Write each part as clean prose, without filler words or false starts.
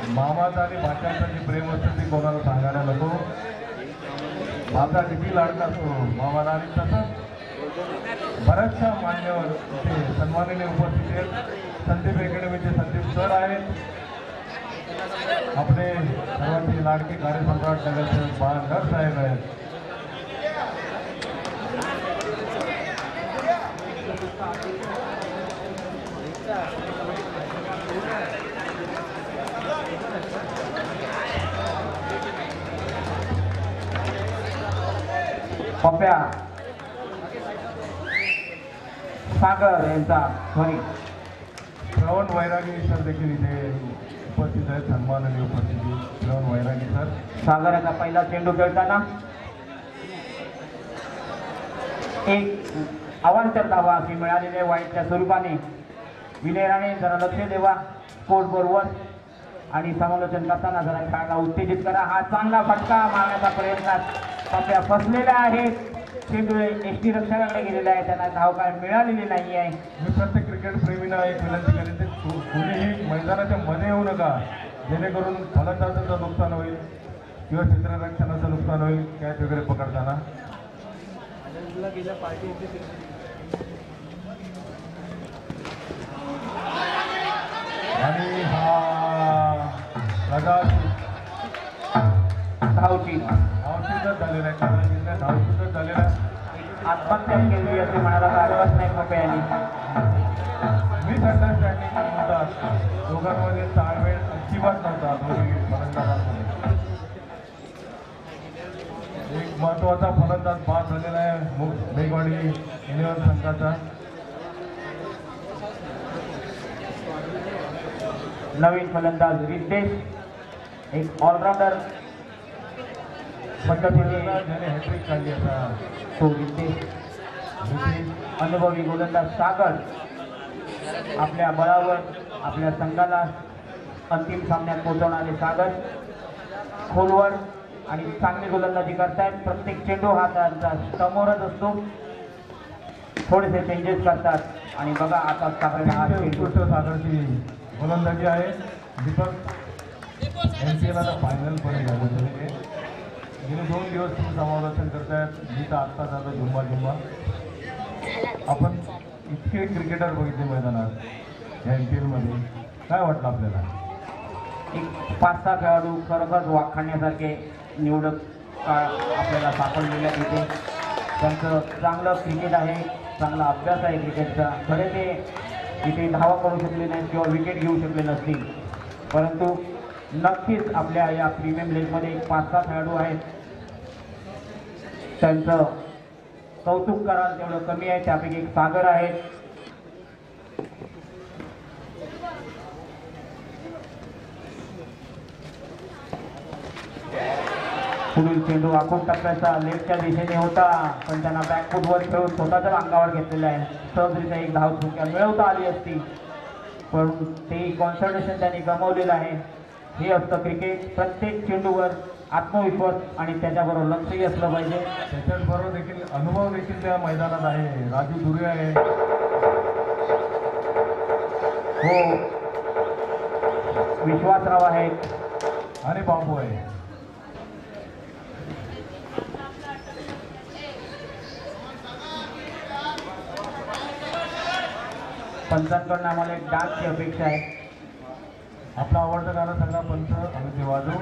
मामाचं आणि भाच्याचं जे प्रेम असतं ते कोणाला सांगायला नको. माझा किती लाडका असतो मामाला. आणि तसंच बऱ्याचशा मान्यवर इथे सन्माननीय उपस्थित आहेत. संदीप अकॅडमीचे संदीप सर आहेत. आपले सर्वांचे लाडके कार्यसम्राट नगरसेवक बाळाघर साहेब आहेत. पप्या सागर यांचा ध्वनी. श्रवण वैरागी सर देखील इथे उपस्थित आहेत. सन्माननीय उपस्थिती श्रवण वैरागी सर. सागर याचा पहिला चेंडू खेळताना एक अवांतर धावा अशी मिळालेल्या वाईटच्या स्वरूपाने. विनय राणे जरा लक्ष देवा कोर्ट बरोबर आणि समालोचन करताना जरा खेळाला उत्तेजित करा. हा चांगला फटका मारण्याचा प्रयत्नात पप्या फसलेला आहे. चेंडू एसटी रक्षकाकडे गेलेला आहे. त्यांना धाव काय मिळालेली नाही आहे. मी प्रत्येक क्रिकेट प्रेमींना एक विनंती करेन ते कोणीही मैदानाच्या मध्ये येऊ नका, जेणेकरून फलंदाजाचं नुकसान होईल किंवा क्षेत्ररक्षणाचं नुकसान होईल कॅच वगैरे पकडताना. आणि हा धावचीतच झालेला आहे. कारण धावचीतच झालेला आहे. आत्महत्या केली असे म्हणायला हरकत नाही पप्यानी. मिसअंडरस्टँडिंग होतात दोघांमध्ये. ताळमेळ अजिबात नव्हता दोन्ही फलंदाजांमध्ये. एक महत्वाचा फलंदाज बाद झालेला आहे मेघवाडी 11 संघाचा. नवीन फलंदाज रितेश एक ऑलराऊंडर पद्धतीने ज्याने हॅट्रिक काढली आता तो रितेश. अनुभवी गोलंदाज सागर आपल्या बळावर आपल्या संघाला अंतिम सामन्यात पोहोचवणारे सागर खोलवर आणि चांगली गोलंदाजी करतायत. प्रत्येक चेंडू हा त्यांचा समोरच असतो. थोडेसे चेंजेस करतात आणि बघा आता उत्कृष्ट सागरची गोलंदाजी आहे. दीपक NPL फायनल पण झालं. गेले 2 दिवस तुम्ही समालोचन करतायत. मी तर आत्ता झालं झुंबा. आपण इतके क्रिकेटर बघितले मैदानात या NPL मध्ये. काय वाटलं आपल्याला? एक 5-6 खेळाडू खरोखरच वाखाणण्यासारखे निवडक आपल्याला सापडलेल्या तिथे. त्यांचं चांगलं क्रिकेट आहे, चांगला अभ्यास आहे क्रिकेटचा. खरे ते इथे धावा करू शकले नाहीत किंवा विकेट घेऊ शकले नसतील, परंतु नक्कीच आपल्या या प्रीमियम लीगमध्ये 5-6 खेळाडू आहेत. त्यांचं कौतुक कराल तेवढं कमी आहे. त्यापैकी एक सागर आहे. पुढील चेंडू आखून टप्प्याचा लेफ्टच्या दिशेने होता, पण त्यांना बॅकफुटवर खेळून स्वतःच्या अंगावर घेतलेला आहे. सहजरित्या एक धाव चुक्या मिळवता आली असती, पण ते कॉन्सन्ट्रेशन त्यांनी गमावलेलं आहे. हे असतं क्रिकेट. प्रत्येक चेंडूवर आत्मविश्वास आणि त्याच्याबरोबर लक्षही असलं पाहिजे. त्याच्याबरोबर देखील अनुभव देखील त्या मैदानात आहे. राजू दुर्वे आहे. हो, विश्वासराव आहेत आणि बाबू आहे. पंचांकडून आम्हाला एक डान्सची अपेक्षा आहे. आपला आवडतं गाणं सांगा पंच आणि ते वाजू.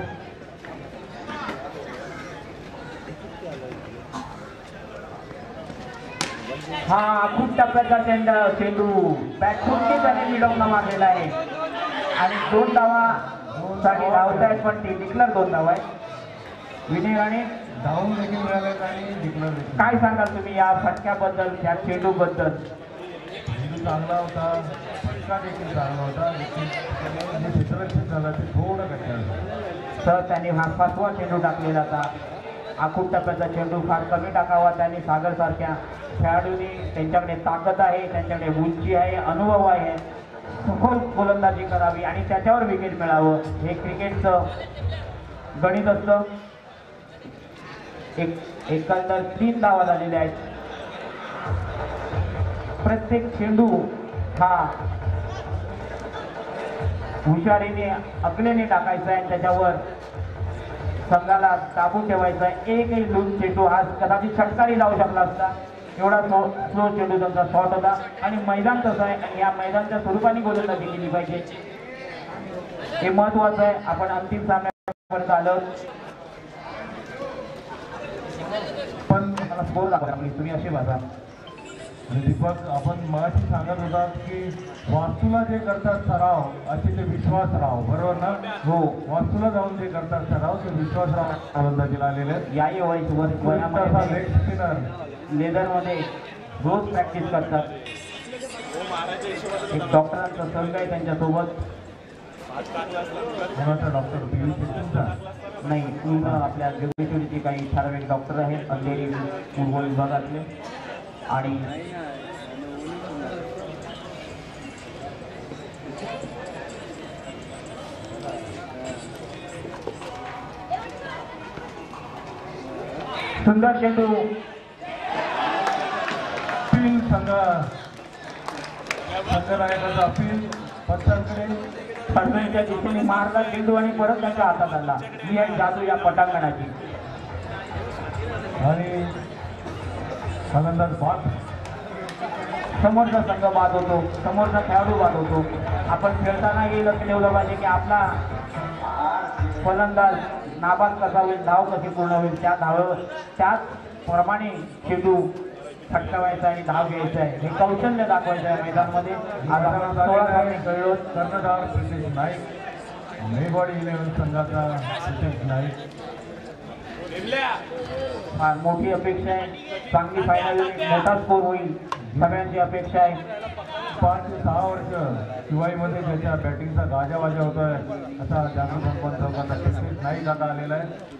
हा खूप टप्प्याचा चेंडू बॅटफुटने त्याने मिळवणं मारलेला आहे आणि 2 धावा साठी धावत आहेत, पण ते डिक्लेअर 2 धावा आहे. विनय राणे धावून देखील मिळाले आणि डिक्लेअर देखील. काय सांगाल तुम्ही या फटक्याबद्दल, या चेंडूबद्दल? चेंडू चांगला होता, फटका देखील चांगला होता. जे क्षेत्ररक्षण झालं ते थोडं कठीण. सर त्यांनी हा 5वा चेंडू टाकलेला होता. आखूट टप्प्याचा चेंडू फार कमी टाकावा. त्यांनी सागरसारख्या खेळाडूंनी, त्यांच्याकडे ताकद आहे, त्यांच्याकडे उंची आहे, अनुभव आहे, सखोल गोलंदाजी करावी आणि त्याच्यावर विकेट मिळावं, हे क्रिकेटचं गणित असतं. एकंदर 3 धावा झालेल्या आहेत. प्रत्येक चेंडू हा हुशारीने अकलेने टाकायचा आहे, त्याच्यावर संघाला दाबून ठेवायचा आहे. एकही लूज चेंडू हा कदाचित षटकारी लावू शकला असता, एवढा स्लो चेंडू त्यांचा शॉट होता. आणि मैदान कसं आहे आणि या मैदानच्या स्वरूपाने गोलंदाजी केली पाहिजे हे महत्वाचं आहे. आपण अंतिम सामन्यापर्यंत आलो, पण मला स्कोर दाखवा तुम्ही अशी बघा. आणि दीपक, आपण मगाशी सांगत होतात की वास्तूला जे करतात सराव असे ते विश्वासराव, बरोबर ना? हो, वास्तूला जाऊन जे करतात सराव ते विश्वासराव गोलंदाजीला आलेले आहेत. याही वयामध्ये लेग स्पिनर लेदरमध्ये रोज प्रॅक्टिस करतात. एक डॉक्टरांचा संघ आहे त्यांच्यासोबत. कोणाचा? डॉक्टर पी सिद्धूंचा? नाही, पूर्ण आपल्या जोगेश्वरीचे काही ठराविक डॉक्टर आहेत अंधेरी पूर्व विभागातले. आणि सुंदर चेंडू अपील संघनायकाचा अपील पंचांकडे फडणवीसच्या दिशेने मारला चेंडू आणि परत त्याच्या हातात आला. ही आहे जादू या पटांगणाची. आणि फलंदाज बाद. समोरचा संघ बाद होतो, समोरचा खेळाडू बाद होतो. आपण खेळताना हे लक्ष ठेवलं पाहिजे की आपला फलंदाज नाबाद कसा होईल, धाव कशी पूर्ण होईल, त्याचप्रमाणे चेंडू फटकावायचा आणि धाव घ्यायचा आहे हे कौशल्य दाखवायचं आहे मैदानामध्ये. आज आपण 16 सामने खेळलो. कर्णधार प्रितेश नाईक, मेवाडी 11 संघाचा प्रितेश नाईक. फार मोठी अपेक्षा आहे, चांगली फायनल, मोठा स्कोर होईल सगळ्यांची अपेक्षा आहे. 5 ते 6 वर्ष शिवाईमध्ये ज्याच्या बॅटिंगचा गाजावाजा होतोय असा जागृत अंपन चौकाचा प्रितेश नाईक आता आलेला आहे.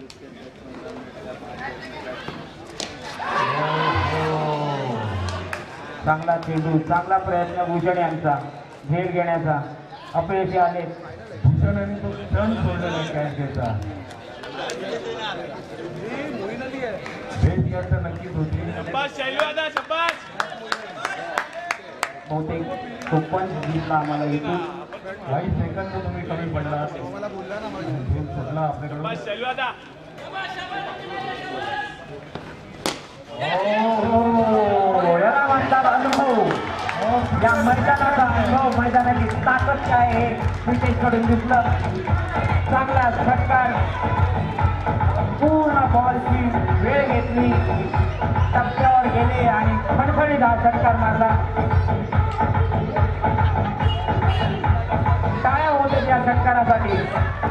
चांगला चेंडू, चांगला प्रयत्न भूषण यांचा झेल घेण्याचा. अपयशी आले भूषण आणि तो क्षण सोडलेला कॅन्सेचा. बेस तर नक्कीच होती. बहुतेक टोपण दिसला आम्हाला इथून. काही सेकंद तुम्ही कमी पडला सुटला आपल्याकडून. याला म्हणतात अनुभव. या मैदानाचा अनुभव, मैदानाची ताकद काय आहे प्रितेशकडून दिसलं. चांगला षटकार, पूर्ण बॉलची वेळ घेतली, टप्प्यावर गेले आणि खणखणीत हा षटकार मारला. टाळ्या होत्या या षटकारासाठी.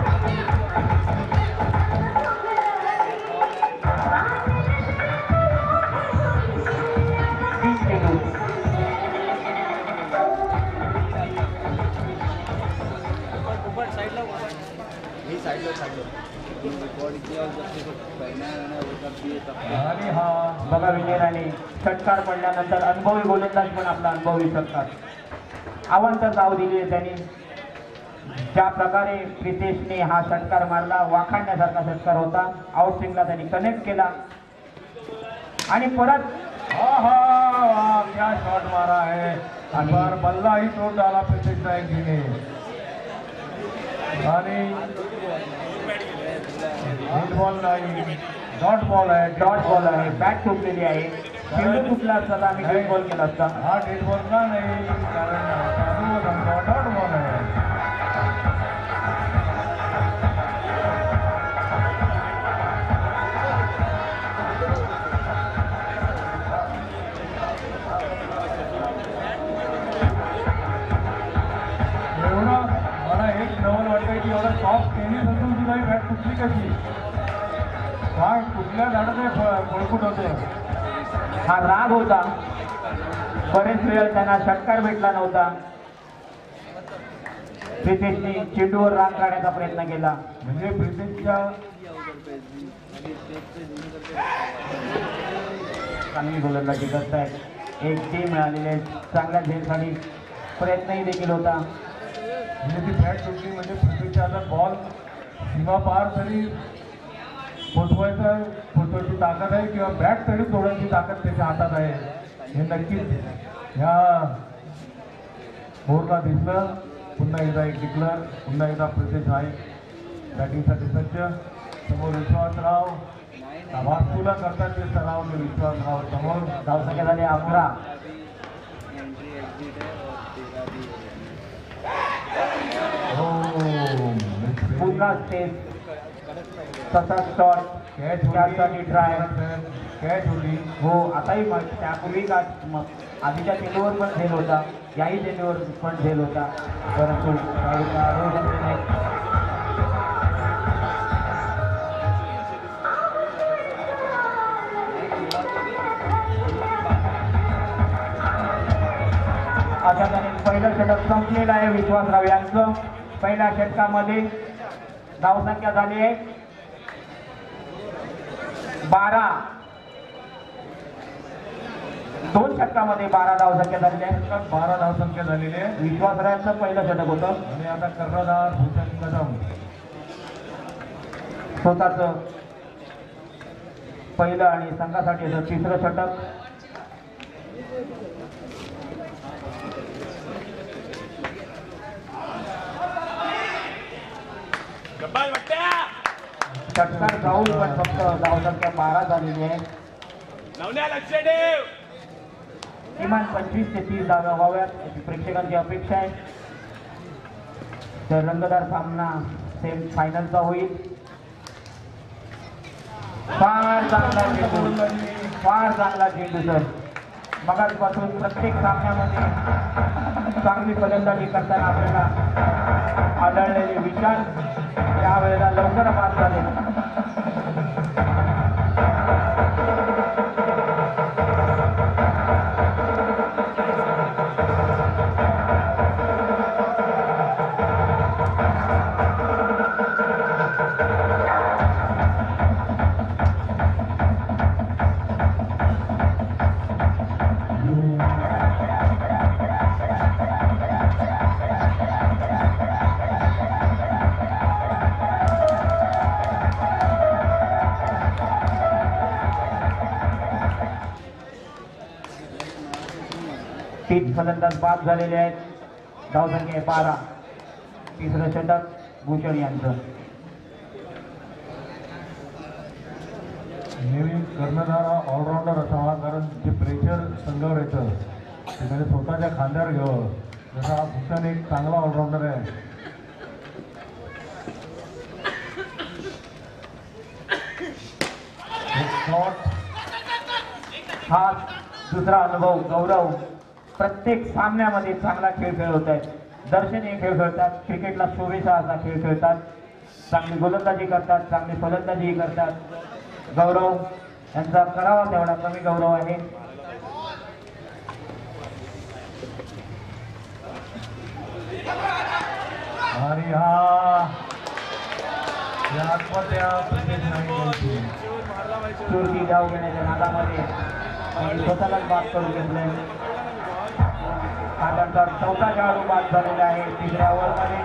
आणि हा बघा विजयराणे, षटकार पडल्यानंतर अनुभवी गोलंदाज पण आपला अनुभवी षटकार अवंत धाव दिली आहे त्यांनी. ज्या प्रकारे प्रितेशने हा षटकार मारला, वाखाणण्यासारखा षटकार होता. आउटस्विंगला त्यांनी कनेक्ट केला आणि परत क्या शॉट मारा है. आणि बार बल्ला ही तोड डाला प्रितेश नाईक जी ने. आणि हिट बॉल नाही, डॉट बॉल आहे. डॉट बॉल आहे, बॅट तुटलेली आहे. चेंडू तुटला असता तर आम्ही डेड बॉल केला असता. हा डेड बॉल का नाही, कारण डॉट बॉल आहे. एवढं मला एक नवल वाटतंय की एवढं सॉफ्ट टेनिस असून सुद्धा ही बॅट तुटली कशी. काय कुठल्या झाडात पळकुट होतं. हा राग होता. बरेच वेळ त्यांना षटकार भेटला नव्हता. प्रितेशने चेंडूवर राग काढण्याचा प्रयत्न केला. म्हणजे प्रितेशच्या चांगली गोलंदाजी करतायत. एक टीम मिळालेली आहे. चांगल्या झेलसाठी प्रयत्नही देखील होता. म्हणजे ती बॅट तुटली म्हणजे पृथ्वीच्या आता बॉल सीमा पार तरी पोचवायची ताकद आहे किंवा बॅट तरी तोडायची ताकद त्याच्या हातात आहे हे नक्कीच ह्या ओव्हरला दिसलं. पुन्हा एकदा एक डिक्लर, पुन्हा एकदा प्रत्येक नाईक बॅटिंगसाठी सज्ज. समोर विश्वासराव वास्तूला करतात ते सराव विश्वासराव समोर. धावसंख्या झाली 11. हो पुन्हा स्टेज तसाच शॉट कॅचसाठी ट्राय. कॅच होती. हो आताही मग त्यापूर्वी का मग आधीच्या चेंडूवर पण झेल होता, याही चेंडूवर पण झेल होता, परंतु खेळाडूंना रोज दिलेले. अशा तऱ्हेने पहिलं षटक संपलेलं आहे विश्वासराव यांचं. पहिल्या षटकामध्ये धावसंख्या झाली आहे 12. 2 षटकामध्ये 12 धावसंख्या झालेली आहे. 12 धावसंख्या झालेली आहे. विश्वासरावांचं पहिलं षटक होतं आणि आता कर्णधार भूषण कदम स्वतःच पहिलं आणि संघासाठी असं तिसरं षटक. षटकार जाऊन पण फक्त धावसंख्या 12 झालेली आहे. किमान 25 ते 30 धावा व्हाव्यात अशी प्रेक्षकांची अपेक्षा आहे. तर रंगतदार सामना सेमी फायनलचा होईल. फार चांगला चेंडू सर. मगाचपासून प्रत्येक सामन्यामध्ये चांगली फलंदाजी करताना आपल्याला आढळलेले विचार यावेळेला लवकर बाद झाले. तीन फलंदाज बाद झालेले आहेत. धावसंख्या 12. तिसरं षटक भूषण यांचं. नेहमी कर्णधार हा ऑलराऊंडर असावा, कारण जे प्रेशर संघावर येतं ते त्याने स्वतःच्या खांद्यावर घ्यावं. जसा हा भूषण एक चांगला ऑलराऊंडर आहे. शॉट हा दुसरा अनुभव. गौरव प्रत्येक सामन्यामध्ये चांगला खेळ खेळत आहेत. दर्शनीय खेळ खेळतात. क्रिकेटला शोभेचा असा खेळ खेळतात. चांगली गोलंदाजी करतात, चांगली फलंदाजी करतात. गौरव यांचा करावा तेवढा कमी गौरव आहे. आणि हा आत्महत्या प्रत्येक नाही. चोरकी धाव घेण्याच्या नादामध्ये आणि स्वतःलाच बाद करून घेतलंय. आता 14 खेळाडू बाद झालेले आहे तिसऱ्या ओव्हरमध्ये.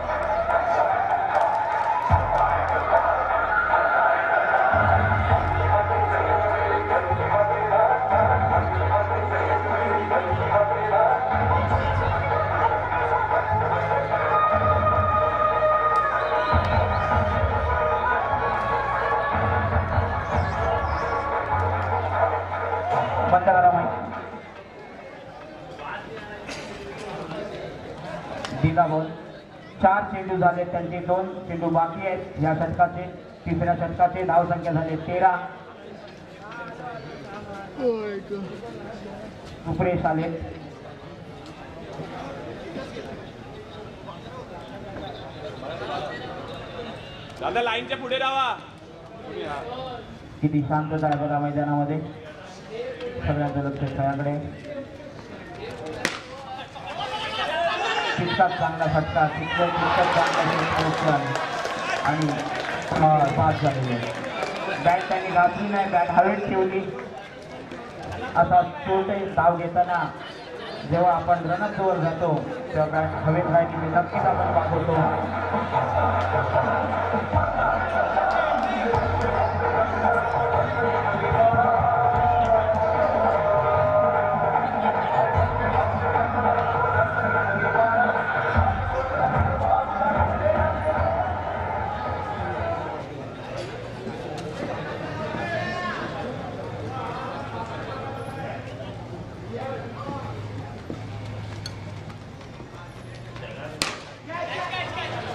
बंद करा माहिती. दिला बॉल. 4 चेंडू झाले त्यांचे. 2 चेंडू बाकी आहेत या षटकाचे. तिसऱ्या षटकाचे धावसंख्या झाली 13. सुप्रेश आले. दादा लाईनच्या पुढे राहा. किती शांतता आहे बघा मैदानामध्ये. सगळ्यांचं लक्ष खेळाकडे. तितकाच चांगला फटका, तितकाच चांगला आणि पास झालेले. बॅट त्यांनी घातली नाही, बॅट हवेत ठेवली. असा तोटे धाव घेताना जेव्हा आपण रनअपवर जातो तेव्हा बॅट हवेत राहिली नक्कीच आपण पाहतो.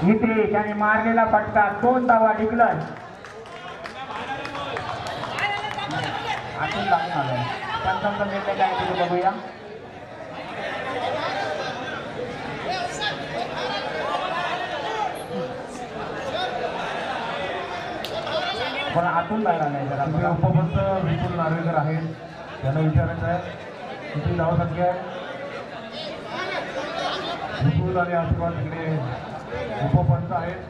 हितेश आणि मारलेला फटका 2 धावा डिक्लर. आतून लागून आलाय. पंचांचा निर्णय काय ते बघूया. पण आतून बाहेर आलाय जरा. तुम्ही उपपंच विपुल नार्वेकर आहेत, त्यांना विचारायचं आहे किती नाव संख्या आहे. विपुल आणि आशीर्वाद तिकडे उपपंच आहेत.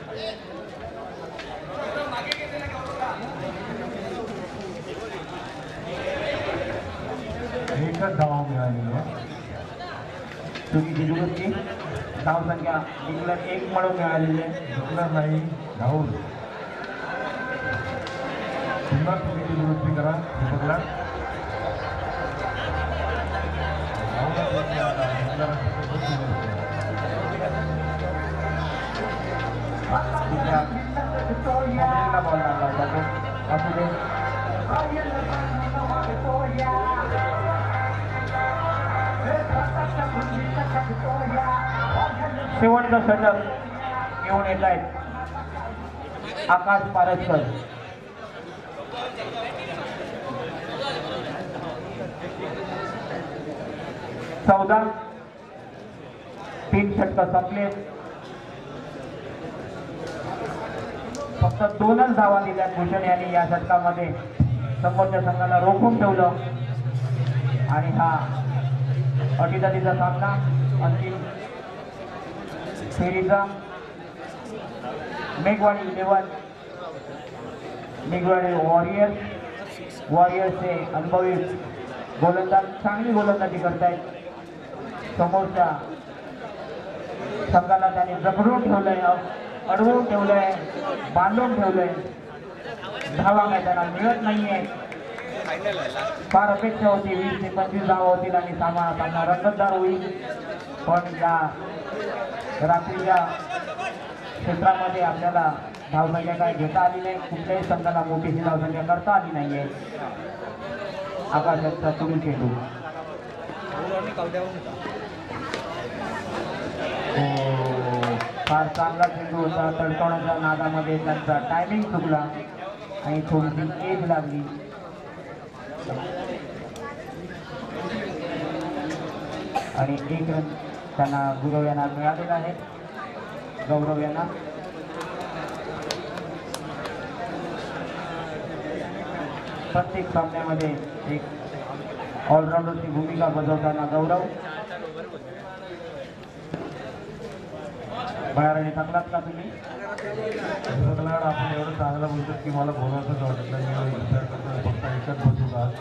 एकच धाव मिळालेली आहे. चुकीची दुरुस्ती. धाव संख्या डिक्लर 1 म्हणून मिळालेली आहे. डिक्लर नाही, धावून पुन्हा चुकीची दुरुस्ती करा. बघला बॉल लागला होता तो. असू दे. शेवटचं षटक घेऊन येत आहेत आकाश पारसकर. चौदा 3 षटकं संपले. फक्त 2च धावा दिल्या भूषण यांनी या षटकामध्ये. समोरच्या संघाला रोखून ठेवलं आणि हा अटीतटीचा सामना अंतिम फेरीचा. मेघवाडी 11 मेघवाडी वॉरियर्सचे अनुभवी गोलंदाज चांगली गोलंदाजी करतायत. समोरच्या संघाला त्यांनी जबडून ठेवलंय, अडवून ठेवलंय, बांधून ठेवलंय. धावा मैदानात मिळत नाहीये. फार अपेक्षा होती 20 ते 25 धावा होतील आणि सामना रंगतदार होईल. पण या रात्रीच्या क्षेत्रामध्ये आपल्याला धावसंख्या काय घेता आली नाही. कुठल्याही संघाला मोठीशी धावसंख्या करता आली नाहीये. आकाशाचा सुनील चेंडू. फार चांगला चेंडू होता. तडकवण्याच्या नादामध्ये त्यांचा टायमिंग चुकला आणि थोडीशी एज लागली. आणि 1 रन त्यांना गुरव यांना मिळालेला आहे. गौरव यांना प्रत्येक सामन्यामध्ये एक ऑलराऊंडरची भूमिका बजावताना गौरव. बाहेर टाकलात का तुम्ही? आपण एवढं चांगलं बोलतो की मला बोलायचंच वाटत नाही. मी विचार करतो फक्त एकच बसू का.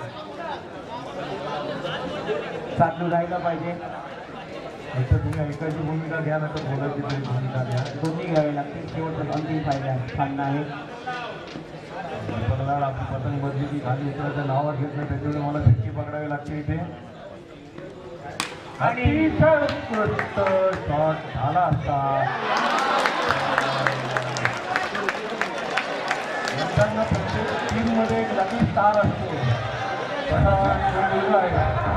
चालू राहिलं पाहिजे. एकतर तुम्ही ऐकायची भूमिका घ्या, नाही तर बोलायची तरी भूमिका घ्या. दोन्ही घ्यावे लागतील. शेवटचा अंतिम फायदा सामना आहे. बघणार आपली पतंग बदली की खाली उतरायचं नावावर घेत नाही, त्याच्यामुळे मला फिरकी पकडावी लागते इथे. अतिशय उत्कृष्ट शॉट झाला असता. नंतर प्रत्येक टीममध्ये एक लकी स्टार असतो, तसा मुलगा आहे.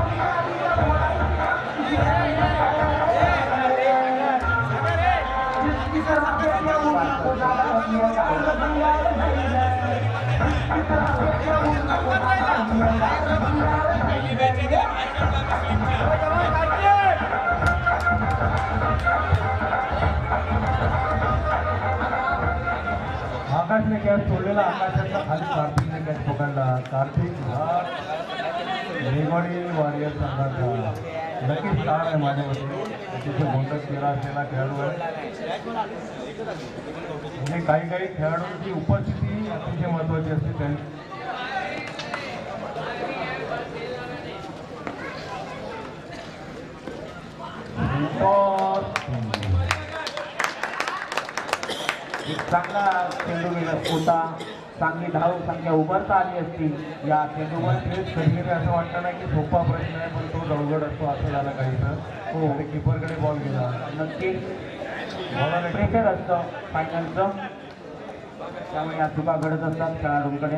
आकाशने कॅच सोडलेला. आकाशाचा खाली कार्तिकने कॅच पकडला. कार्तिक हा मेघवाडी वॉरियर संघाचा नक्कीच स्टार आहे माझ्या मते. तिथे मोठा चेहरा असलेला खेळाडू आहे. म्हणजे काही काही खेळाडूंची उपस्थिती अतिशय महत्त्वाची असते. त्यांनी एक चांगला चेंडू मिळत होता. चांगली धाव संख्या उभारता आली असती या चेंडूवर. तेच कधी असं वाटतं नाही की सोपा प्रश्न आहे, पण तो अवघड असतो. असं झालं काहीचं. हो, किपरकडे बॉल गेला. नक्कीच प्रेशर असतं फायनलचं, त्यामुळे या चुका घडत असतात खेळाडूंकडे.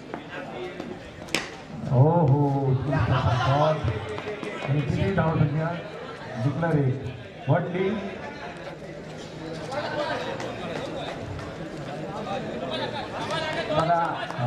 हो हो, शॉट आणि किती धाव संख्या डिक्लेअर 1 डी.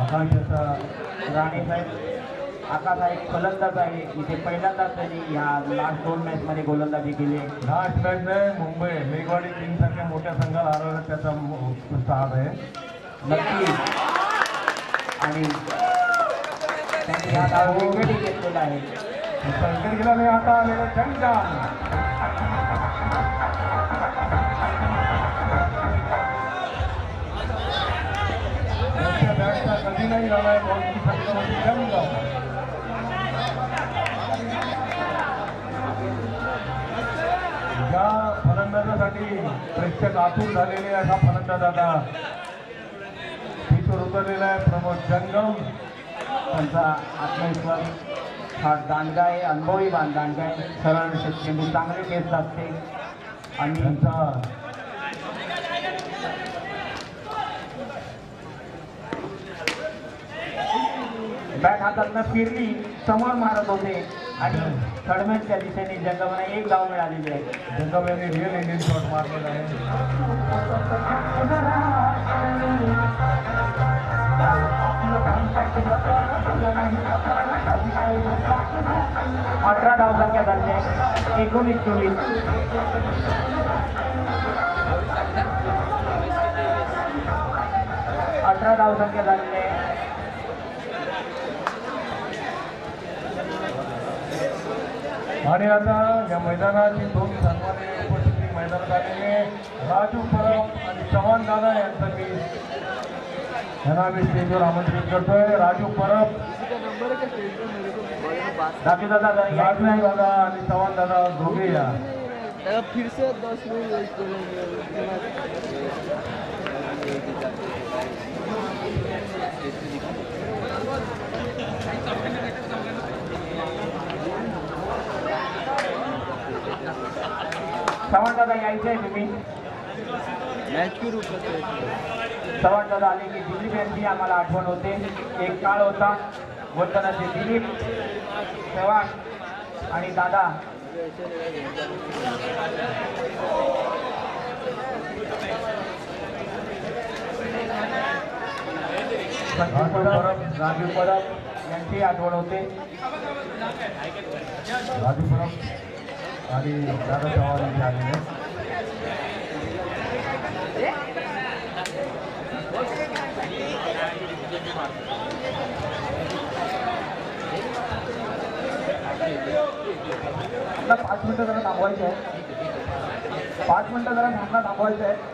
आकाश याचा राणे साहेब आकाश हा एक फलंदाज आहे. इथे पहिल्यांदाच त्यांनी ह्या लास्ट 2 मॅच मध्ये गोलंदाजी केली आहे. लास्ट मॅच में मुंबई मेघवाडी किंग्ससारख्या मोठ्या संघाला हरवण्यात त्याचा उत्साह आहे. नक्की आणि त्यांनी हा डाव विकेटही घेतलेला आहे. संकेत गेला नाही आता आलेला जंगजाम. त्यांच्या बॅटचा कधी नाही झालाय बॉलची संख्यामध्ये जंगजाम. ज्या फलंदाजासाठी प्रेक्षक आतुर झालेले असा फलंदाज आता पिचवर उतरलेला आहे प्रमोद जंगम. त्यांचा आत्मविश्वास हा दांडगा आहे. अनुभवी दांडगा आहे. सरळ चेंडू चांगले टेस्ट असते आणि त्यांचा बॅट हातातनं फिरली समोर मारत होते आणि थर्डमॅनच्या दिशेने जंगमला एक धाव मिळालेली आहे. जंगम यांनी रिअल इंडियन शॉट मारलेला आहे. 18 धावसंख्या झाली आहे. 19-24. धावसंख्या झालेली आहे. आणि आता या मैदानाची 2 सन्माननीय उपस्थिती मैदानात आलेले राजू परब आणि चव्हाण दादा यांचं मी यांना मी स्टेजवर आमंत्रित करतोय. राजू परब, राजू दादा राजू दादा आणि चव्हाण दादा दोघे या. फिर से 10 मिनट वेट करेंगे. चव्हाण दादा यायचे आहे तुम्ही. मॅच की रूप चव्हाण दादा आले की दिलीप यांची आम्हाला आठवण होते. एक काळ होता वर्तनाचे दिलीप चव्हाण आणि दादा. राजू परब यांची आठवण होते. राजू परब आणि दादा चव्हाण यांचे आलेले. आता 5 मिनिटं जरा थांबवायचे आहे. 5 मिनिटं जरा थांबवायचं आहे.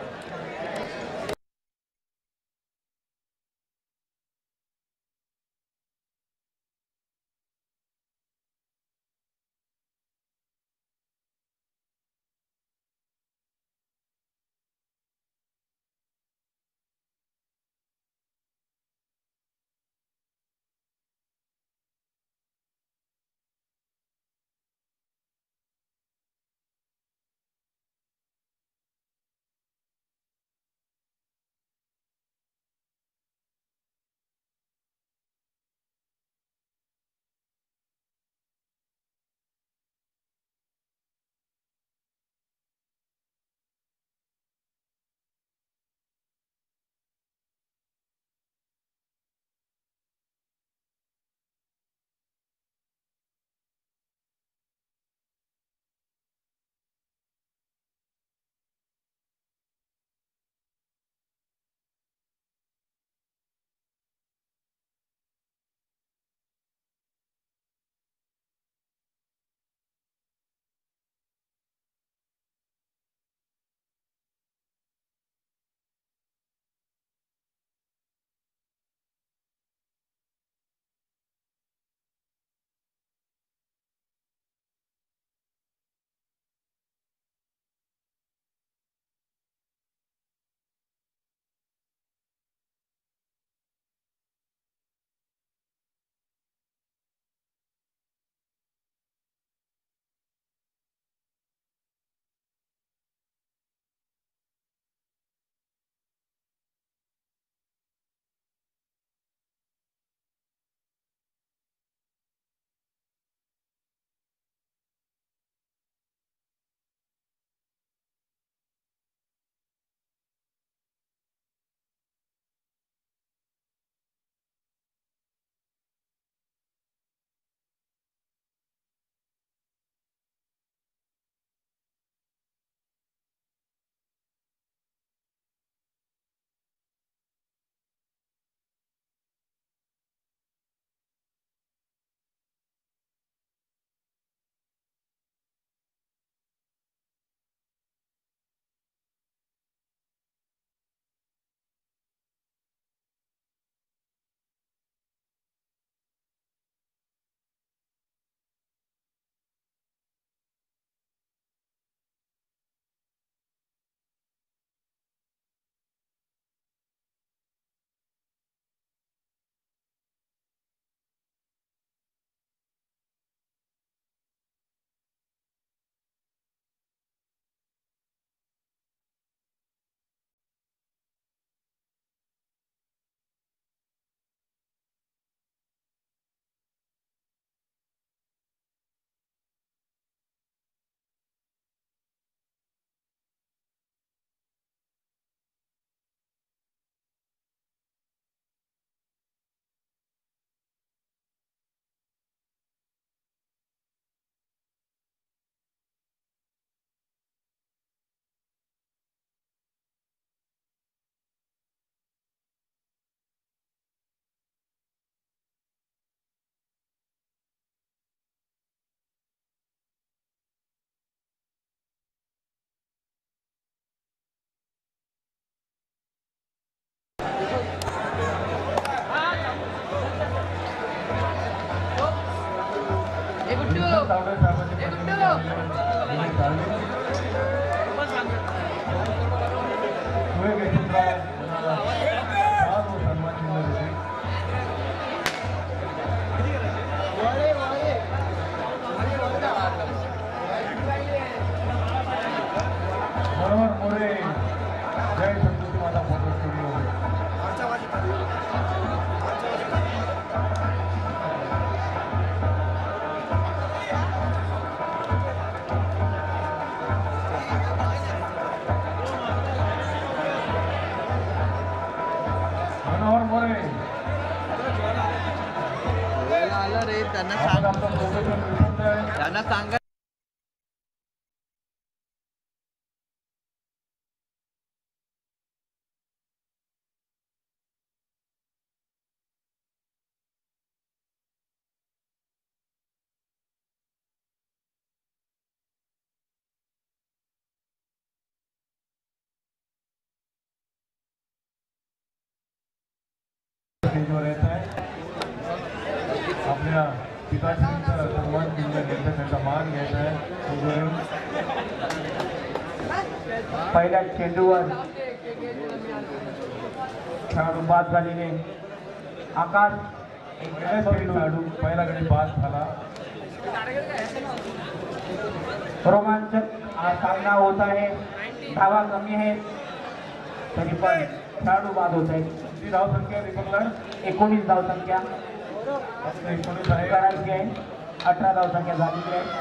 तावडे साहेबांचे प्रतिनिधी विनय तावडे सुयोग यशवंतराव यांना शाल व सन्मान चिन्ह देते. मनोहर मोरे जय संतोषी माता फोटो स्टुडिओ. मनोहर मोरे आलं रे त्यांना आपण सांग आपलं प्रोफेशन विसरतोय. त्यांना सांगा स्टेजवर येत आहे. आपल्या पिताश्रींचा सन्मान केला घ्यायचा, त्यांचा मान घ्यायचा आहे. स्टेजवर येऊन पहिल्या चेंडूवर खेळाडू बाद झालेले आकाश पहिला चेंडू पहिला गडी बाद झाला. रोमांचक हा सामना होत आहे. धावा कमी आहेत तरी पण खेळाडू बाद होत आहेत. किती धावसंख्या दीपकला? 19 धावसंख्या 19 आहे. करायची आहे. 18 धावसंख्या झालेली आहे.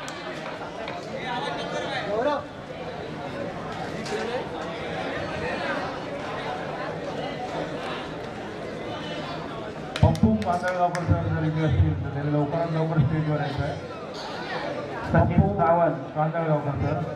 पप्पू कांदळगावकर सर जर इथे असतील तर त्यांनी लवकरात लवकर स्टेजवर यायचं आहे. सचिन पप्पू सावंत कांदळगावकर सर.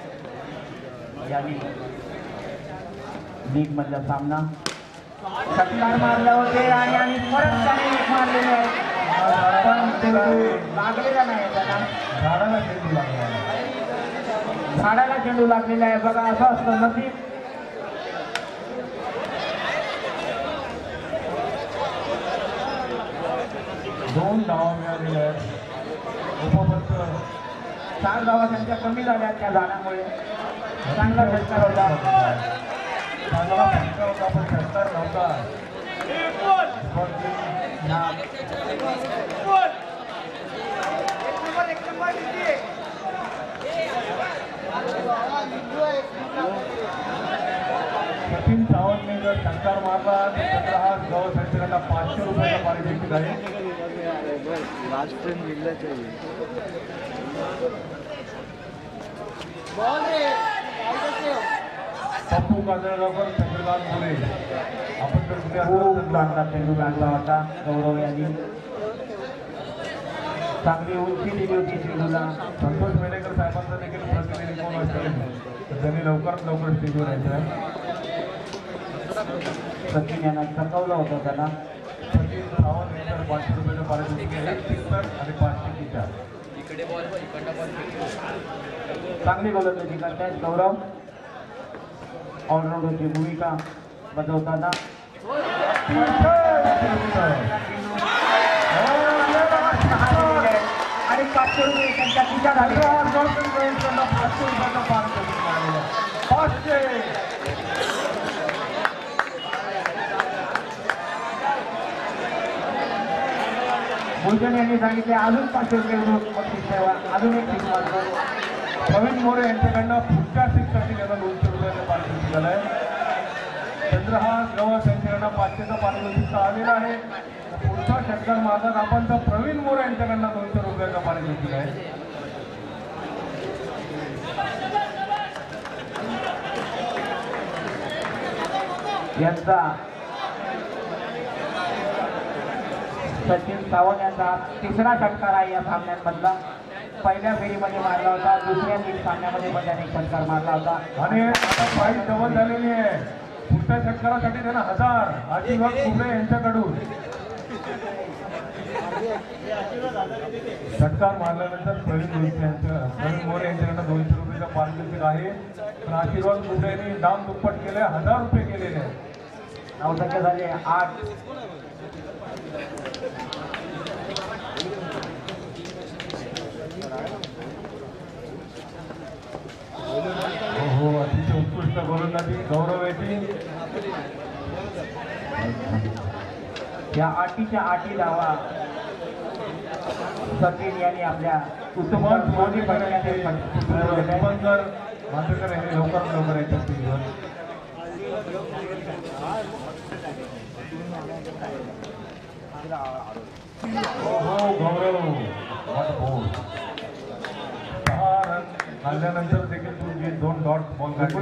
यांनी लीग मधला सामना षटकार मारले होते आणि परत त्याने एक मारलेले आहे. पण चेंडू लागलेला नाही त्यांना. झाडाला चेंडू लागला. झाडाला चेंडू लागलेला आहे. बघा असं असतं नशीब. दोन धावा मिळालेल्या आहेत. उपपंच 4 धावा त्यांच्या कमी झाल्या त्या झाडामुळे. चांगला षटकार होता. चांगला फटका होता पण षटकार नव्हता. ह्या सचिन सावंतने जर षटकार मारला तर चंद्रहास गवस यांच्याकडे 500 रुपयाचा पारितोषिक आहे. लास्ट टाइम मिलना चाहिए पप्पू कांदळगावकर, चंद्रकांत मोरे. आपण जर कुठे खूप असलो तर चांगला चेंडू लागला होता. गौरव यांनी चांगली उंची दिली होती चेंडूला. संतोष मेडेकर साहेबांचा देखील प्रतिनिधी कोण असेल तर त्यांनी लवकरात लवकर स्टेजवर यायचं आहे. सचिन यांना थकवलं होतं त्यांना. सचिन सावंत यांच्यावर 500 रुपयाचं पारितोषिक आहे. 1 सिक्सर आणि 5 टिकीचा. चांगली गोलंदाजी करतायत गौरव. ऑलराऊंडरची भूमिका बजावताना आणि 500 रुपये त्यांच्या खिशात आले. 500 रुपयाचं पारितोषिक मिळालेलं आहे. 500. भूषण यांनी सांगितले अजून 500 रुपये बक्षीस ठेवा. अजून एक फिट मारतो. प्रवीण मोरे यांच्याकडनं पुढच्या सीटसाठी त्यांना 200 रुपयाचं पारितोषिक आलं आहे. चंद्रहास गवस यांच्याकडनं 500चं पारितोषिक आलेलं आहे. पुढचा षटकार मारतात आपण तर प्रवीण मोरे यांच्याकडनं 200 रुपयाचं पारितोषिक आहे. यांचा सचिन सावंत यांचा तिसरा षटकार आहे या सामन्यांमधला. पहिल्या फेरीमध्ये मारला होता. दुसऱ्या लीग सामन्यामध्ये पण त्याने षटकार मारला होता. आणि आता प्राईज डबल झालेली आहे. पुढच्या षटकारासाठी त्यांना 1000 आशीर्वाद कुंबळे यांच्याकडून. षटकार मारल्यानंतर प्रवीण मोरे यांच्याकडनं 200 रुपयाचा पारितोषिक आहे. पण आशीर्वाद कुंबळे यांनी दाम दुप्पट केले, 1000 रुपये केलेले आहेत. धावसंख्या झाली 8. विरुद्ध गोलंदाजी गौरव येते. या अटीच्या अटी धावा सचिन यांनी आपल्या उत्तम दोन्ही पहिल्यांदा दीपंकर मांजरेकर हे लवकरात लवकर येतात स्टेजवर. हो Gaurav what a ball. 6 run काढल्यानंतर देखील तू जे 2 डॉट बॉल काढले.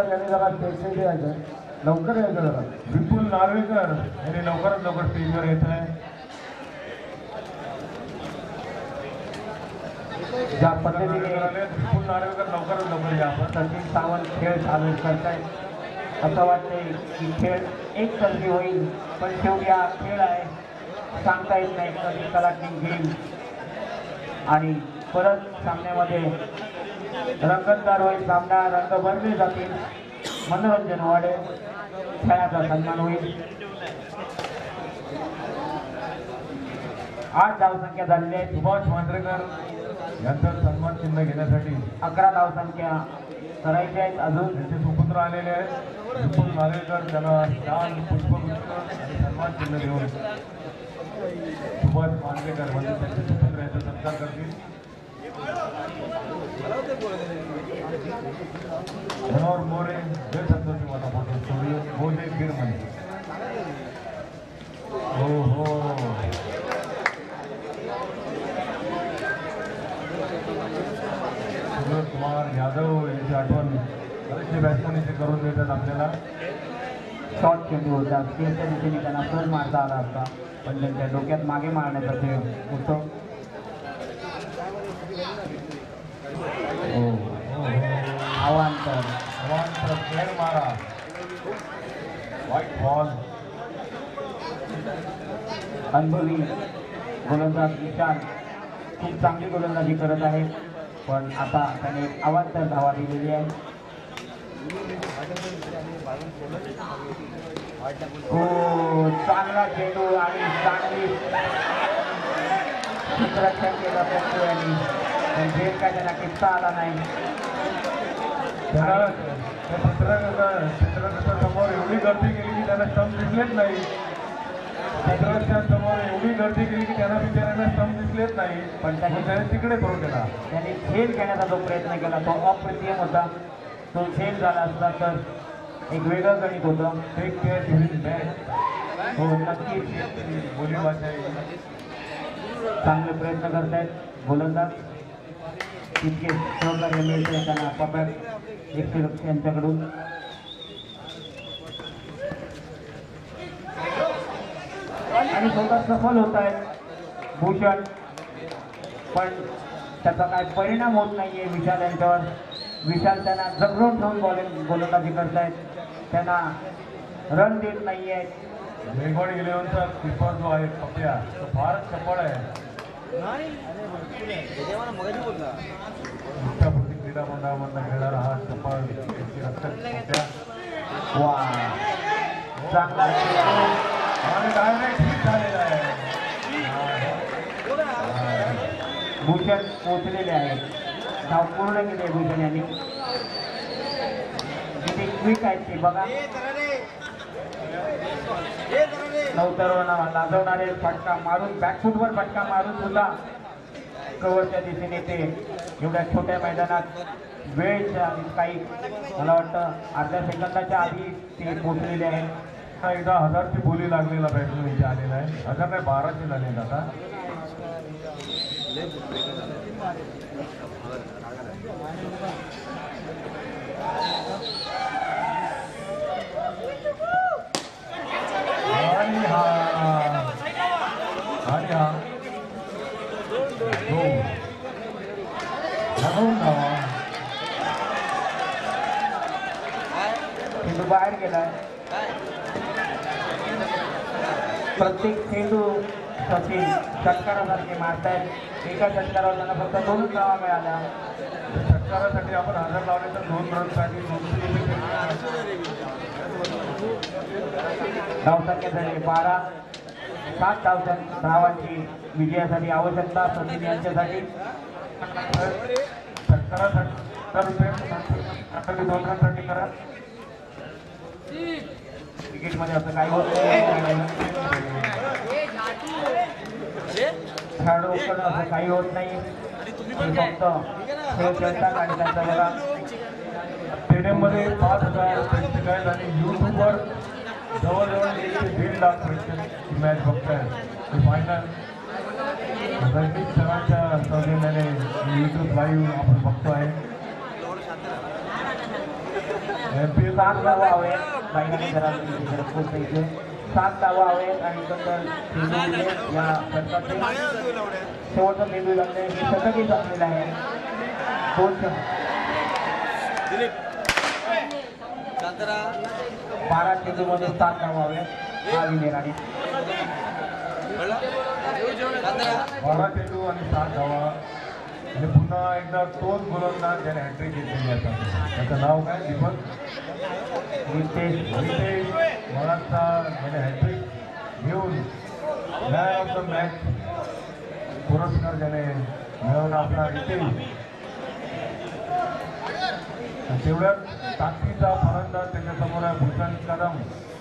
लवकर यायचं जरा. विपुल नार्वेकर यांनी लवकरात लवकर स्टेजवर येत आहे. ज्या पद्धतीने विपुल नार्वेकर लवकरात लवकर या आपण. सचिन सावंत खेळ चालू करतायत असं वाटतंय की खेळ एक तर्फी होईल, पण शेवटी हा खेळ आहे, सांगता येत नाही कधी कलाटणी घेईल आणि परत सामन्यामध्ये रंगतदार होईल सामना. रंग भरले जातील, मनोरंजन वाढेल, खेळाचा सन्मान होईल. 8 धावसंख्या झालेली आहे. सुभाष मांजरेकर यांचं सन्मान चिन्ह घेण्यासाठी 11 धावसंख्या करायची आहेत अजून. त्यांचे सुपुत्र आलेले आहेत. विपुल नार्वेकर त्यांना शाल पुष्पगुच्छ आणि सन्मान चिन्ह देऊन सुभाष मांजरेकर म्हणजे त्यांचे सुपुत्र याचा सत्कार करतील. मनोहर मोरे हे संतोषी मला फोटो स्टुडिओ मोजे गिरमणी. हो हो सुरेश कुमार यादव यांची आठवण बरेचसे बॅट्समन इथे करून देतात आपल्याला. शॉर्ट चेंडू होता, स्टेजच्या दिशेने त्यांना सहज मारता आला असता, पण त्यांच्या डोक्यात मागे मारण्याचा खेळ होतो. अवांतर खेळ मारा. White ball. अनुभवी गोलंदाज विशाल खूप चांगली गोलंदाजी करत आहे, पण आता त्याने अवांतर धावा दिलेली आहे. हो चांगला चेंडू आणि चांगली क्षेत्ररक्षण केलं पडतो आणि पण खेळ काय त्यांना किस्सा आला नाही. चित्ररथाच्या समोर एवढी गर्दी केली की त्यांना स्टंप दिसलेच नाही. चित्ररथाच्या समोर एवढी गर्दी केली की त्यांना बिचाऱ्यांना स्टंप दिसलेच नाही, पण त्याने तिकडे करून दिला. त्यांनी खेळ घेण्याचा जो प्रयत्न केला तो अप्रतिम होता. तो खेळ झाला असता तर एक वेगळं गणित होतं. Take care during bat. हो नक्कीच बोली भाषा आहे. चांगले प्रयत्न करतायत गोलंदाज. तितके सहकार्य मिळते त्यांना पपॅट एकशे यांच्याकडून. आणि स्वतः सफल होत आहेत भूषण, पण त्याचा काय परिणाम होत नाहीये विशाल यांच्यावर. विशाल त्यांना जगरून ठेवून गोलंदाजी करतायत, त्यांना रन देत नाहीये. बेंगॉल इलेव्हनचा किपर जो आहे पप्या तो फारच चपळ आहे. इच्छापूर्ती क्रीडा मंडळामधून खेळणारा हा चपळ रक्षक वा चांगला आणि डायरेक्ट हिट झालेला आहे. भूषण पोचलेले आहेत, धाव पूर्ण केले भूषण यांनी. किती क्विक आहेत ते बघा. नवतरुणांना लाजवणारे फटका मारून बॅकफूटवर फटका मारून सुद्धा कव्हरच्या दिशेने ते एवढ्या छोट्या मैदानात वेळच्या काही मला वाटतं अर्ध्या सेकंदाच्या आधी ते पोचलेले आहेत. हा एकदा 1000ची बोली लागलेला बॅट्समन इथे आलेला आहे. 1000 नाही 1200 झालेला आता. आणि हा चेंडू बाहेर गेलाय. प्रत्येक चेंडू सचिन षटकारासारखे मारतायत. एका षटकारावर त्यांना फक्त 2 धावा मिळाल्या. षटकारासाठी आपण 1000 लावले तर 2 रनसाठी 200 धावसंख्या झाली 12. 7 धावांची विजयासाठी आवश्यकता सचिन यांच्यासाठी. षटकारासाठी 2 रनसाठी करा. क्रिकेटमध्ये असं काही होत नाही. खेळाडूकडनं असं काही होत नाही. ते फक्त खेळ खेळतात आणि त्यांचा बघा स्टेडियममध्ये 5,000 प्रेक्षक आहेत आणि यूट्यूबवर जवळजवळ 1.5 लाख प्रेक्षक ही मॅच बघतायत. ही फायनल रणजित सरांच्या सौजन्याने यूट्यूब लाईव्ह आपण बघतो आहे. MPL 7 धावा हवेत बाईने जरा पोहोचायचे. 7 धावा हवेत आणि नंतर या षटकाचे शेवटचा मेंदू लागले. हे शतकही जमलेलं आहे. 12 चेंडूमध्ये 7 धावा हवेत. हा विनेर आणि 12 चेंडू आणि 7 धावा आणि पुन्हा एकदा तोच गोलंदाज ज्याने हॅट्रिक घेतलेली आहे. त्याचं नाव काय? दीपक रितेश मराठा ज्याने हॅट्रिक घेऊन मॅन ऑफ द मॅच पुरस्कार ज्याने मिळवला आपला रितेश. तेवढ्याच ताकदीचा फलंदाज त्याच्यासमोर आहे भूषण कदम.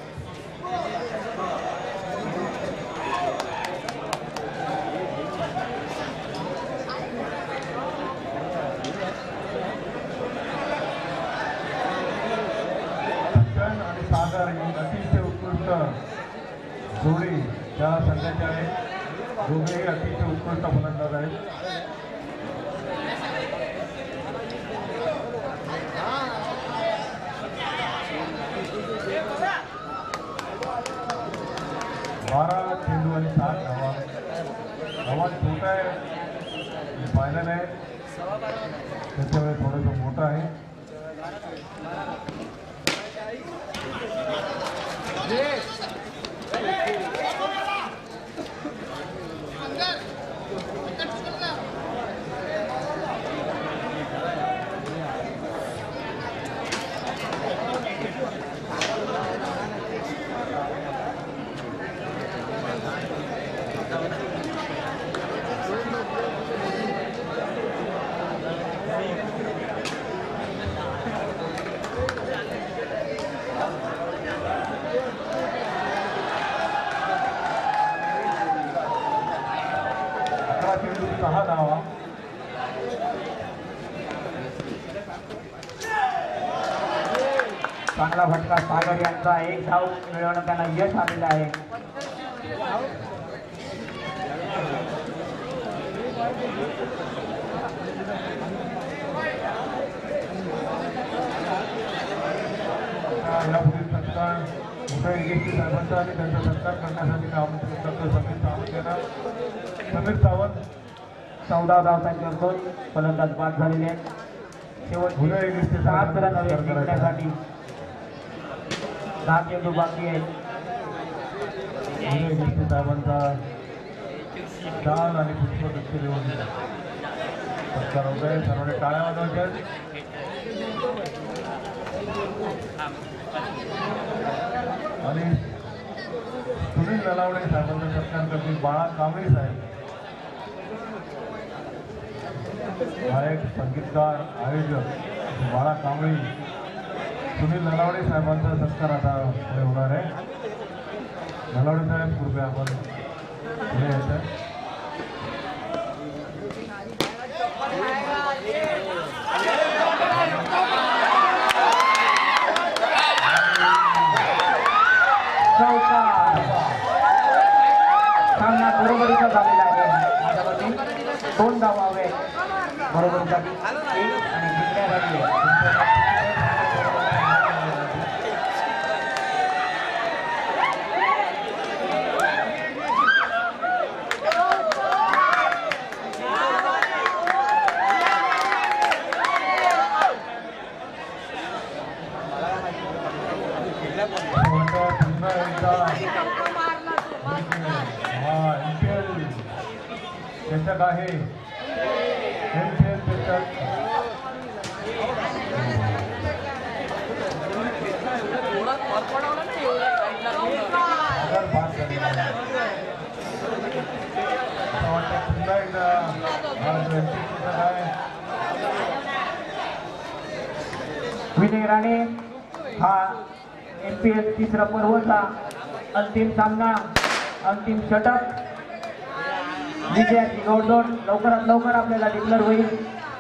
आणि सागर ही अतिशय उत्कृष्ट जोडी त्या सध्याच्या आहे. दोघेही अतिशय उत्कृष्ट फलंदाज आहेत. बारा चेंडू आणि 7 धावा. धावा छोटा आहे. फायनल आहे त्याच्यामुळे थोडंसं मोठं आहे. चांगला फटका सागर यांचा. 1 धाव मिळवणं त्यांना यश आलेलं आहे. यापुढील सत्कार मोठ्या विजेशी साहेबांचा आणि त्यांचा सत्कार करण्यासाठी मी आमंत्रित करतो समीर सावंत यांना. समीर सावंत 14 धावतांची असून फलंदाज बाद झालेले आहेत. शेवट 7 रन हवे जिंकण्यासाठी. 10 चेंडू बाकी आहेत. विजेशी साहेबांचा शाल आणि पुष्पगुच्छ देऊन सत्कार होत आहे. सर्वांनी टाळ्या वाजवायच्या. आणि सुनील नलावडे साहेबांचा सत्कार करतील बाळा कांबळे साहेब. गायक संगीतकार आयोजक बाळा कांबळे सुनील नलावडे साहेबांचा सत्कार आता पुढे होणार आहे. नलावडे साहेब कृपया आपण पुढे यायचं. सामना बरोबरीचा झालेला आहे. 2 धाव हवे बरोबरीसाठी 1 आणि जिंकण्यासाठी. चषक आहे. MPL चषक पुन्हा एकदा विनय राणे हा MPS तिसरा पर्वचा अंतिम सामना, अंतिम षटक विजयाची जोडजोड लवकरात लवकर आपल्याला डिक्लेअर होईल.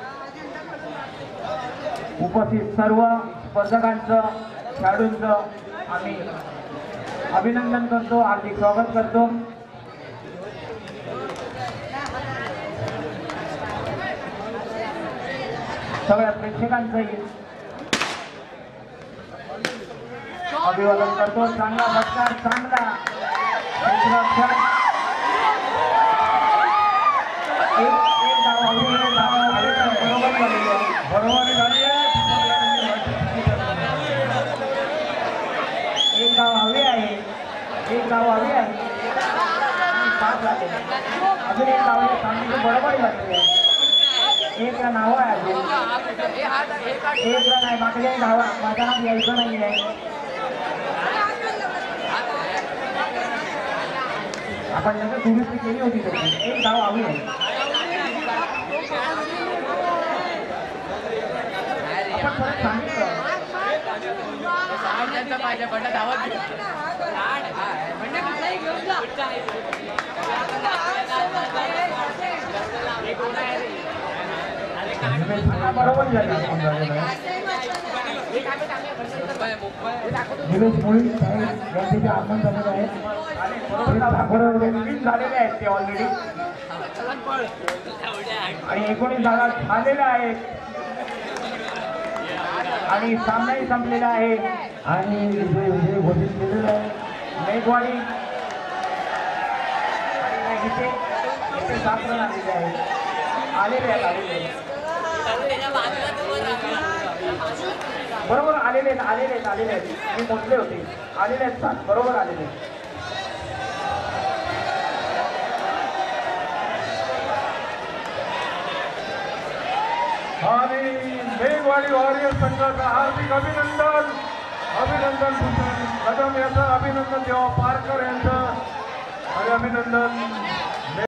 उपस्थित सर्व स्पर्धकांचं खेळाडूंचं आम्ही अभिनंदन करतो, हार्दिक स्वागत करतो. सगळ्या प्रेक्षकांचंही अभिवादन करतो. चांगला फटकार, चांगला क्षेत्ररक्षण. एक धाव हवी आहे, बरोबर झालेली आहे. बरोबर झाली आहे. एक धाव हवी आहे, एक धाव हवी आहे. पाच झाले. अजून एक धाव सामन्याची बरोबर झालेली आहे. एक रन हवा आहे अजून. एक रन आहे, बाकी धावा मैदानात यायचं नाही आहे. आपण लगेच दुरुस्ती केली होती त्याची. एक धाव हवी आहे. आपण परत सांगितलं बरोबर झालं. निलेश मुळी साहेब यांचे जे आगमन झालेलं आहे वीस झालेले आहेत ते ऑलरेडी आणि 19 धावा झालेल्या आहेत आणि सामनाही संपलेला आहे. आणि विजय घोषित केलेला आहे. मेघवाडी आणि इथे 7 रन आलेले आहेत. आलेले आहेत. बरोबर आलेले आहेत. मी मोजले होते. आलेले आहेत 7. बरोबर आलेले आहेत. आणि मेघवाडी वॉरियर संघाचा हार्दिक अभिनंदन. भूषण कदम यांचं अभिनंदन, देवा पारकर यांचं आणि अभिनंदन